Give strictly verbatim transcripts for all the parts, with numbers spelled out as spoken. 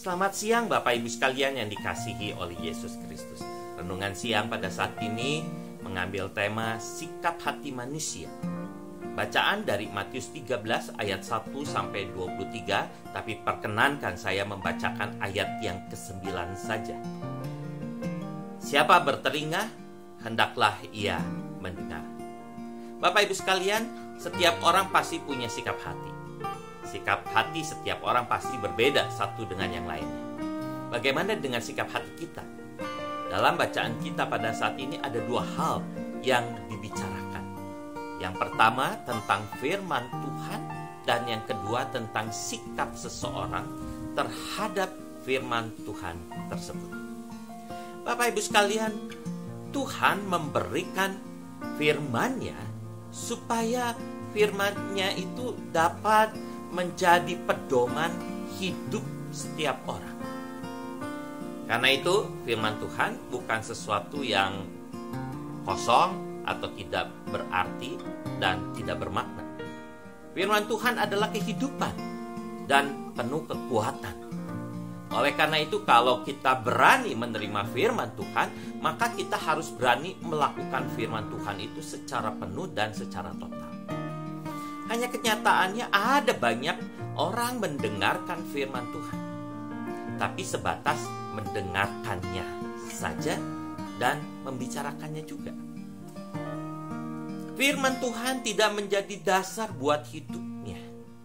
Selamat siang Bapak Ibu sekalian yang dikasihi oleh Yesus Kristus. Renungan siang pada saat ini mengambil tema sikap hati manusia. Bacaan dari Matius tiga belas ayat satu sampai dua puluh tiga, tapi perkenankan saya membacakan ayat yang kesembilan saja. Siapa bertelinga, hendaklah ia mendengar. Bapak Ibu sekalian, setiap orang pasti punya sikap hati. Sikap hati setiap orang pasti berbeda satu dengan yang lainnya. Bagaimana dengan sikap hati kita? Dalam bacaan kita pada saat ini ada dua hal yang dibicarakan. Yang pertama tentang firman Tuhan, dan yang kedua tentang sikap seseorang terhadap firman Tuhan tersebut. Bapak Ibu sekalian, Tuhan memberikan firman-Nya supaya firman-Nya itu dapat menjadi pedoman hidup setiap orang. Karena itu firman Tuhan bukan sesuatu yang kosong atau tidak berarti dan tidak bermakna. Firman Tuhan adalah kehidupan dan penuh kekuatan. Oleh karena itu kalau kita berani menerima firman Tuhan, maka kita harus berani melakukan firman Tuhan itu secara penuh dan secara total. Hanya kenyataannya ada banyak orang mendengarkan firman Tuhan, tapi sebatas mendengarkannya saja dan membicarakannya juga. Firman Tuhan tidak menjadi dasar buat hidupnya.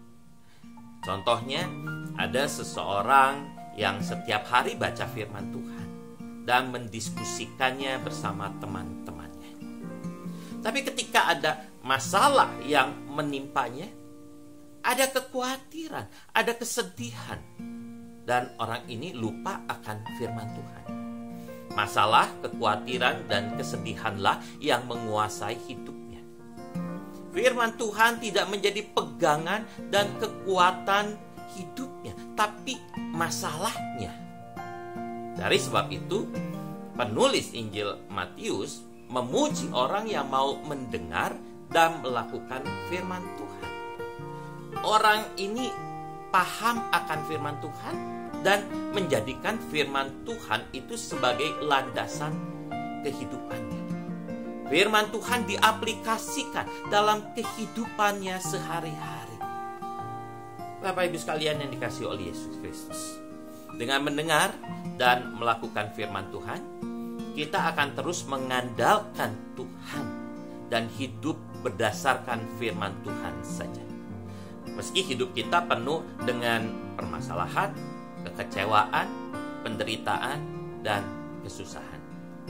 Contohnya, ada seseorang yang setiap hari baca firman Tuhan dan mendiskusikannya bersama teman-temannya. Tapi ketika ada masalah yang menimpanya, ada kekhawatiran, ada kesedihan, dan orang ini lupa akan firman Tuhan. Masalah, kekhawatiran, dan kesedihanlah yang menguasai hidupnya. Firman Tuhan tidak menjadi pegangan dan kekuatan hidupnya, tapi masalahnya. Dari sebab itu, penulis Injil Matius memuji orang yang mau mendengar dan melakukan firman Tuhan. Orang ini paham akan firman Tuhan dan menjadikan firman Tuhan itu sebagai landasan kehidupannya. Firman Tuhan diaplikasikan dalam kehidupannya sehari-hari. Bapak Ibu sekalian yang dikasihi oleh Yesus Kristus, dengan mendengar dan melakukan firman Tuhan, kita akan terus mengandalkan Tuhan dan hidup berdasarkan firman Tuhan saja. Meski hidup kita penuh dengan permasalahan, kekecewaan, penderitaan, dan kesusahan.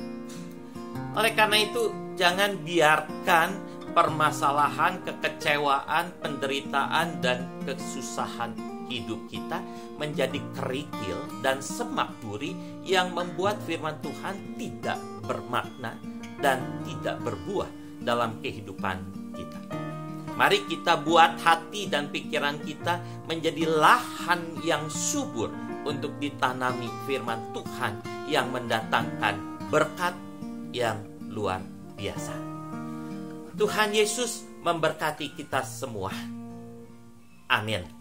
Oleh karena itu, jangan biarkan permasalahan, kekecewaan, penderitaan, dan kesusahan hidup kita menjadi kerikil dan semak duri yang membuat firman Tuhan tidak bermakna dan tidak berbuah dalam kehidupan kita. Mari kita buat hati dan pikiran kita menjadi lahan yang subur untuk ditanami firman Tuhan yang mendatangkan berkat yang luar biasa. Tuhan Yesus memberkati kita semua. Amin.